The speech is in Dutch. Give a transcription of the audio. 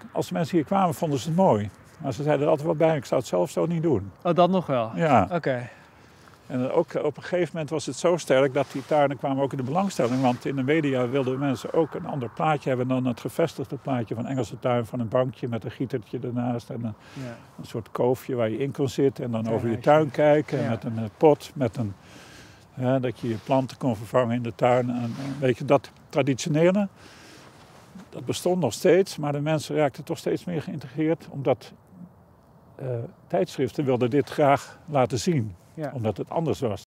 als mensen hier kwamen, vonden ze het mooi. Maar ze zeiden er altijd wel bij, ik zou het zelf zo niet doen. Oh, dat nog wel? Ja. Oké. En ook op een gegeven moment was het zo sterk dat die tuinen kwamen ook in de belangstelling. Want in de media wilden mensen ook een ander plaatje hebben dan het gevestigde plaatje van Engelse tuin. Van een bankje met een gietertje ernaast en een soort koofje waar je in kon zitten. En dan over je tuin kijken en met een pot, met een, dat je je planten kon vervangen in de tuin. En weet je, dat traditionele, dat bestond nog steeds. Maar de mensen raakten toch steeds meer geïntegreerd. Omdat tijdschriften wilden dit graag laten zien. Ja. Omdat het anders was.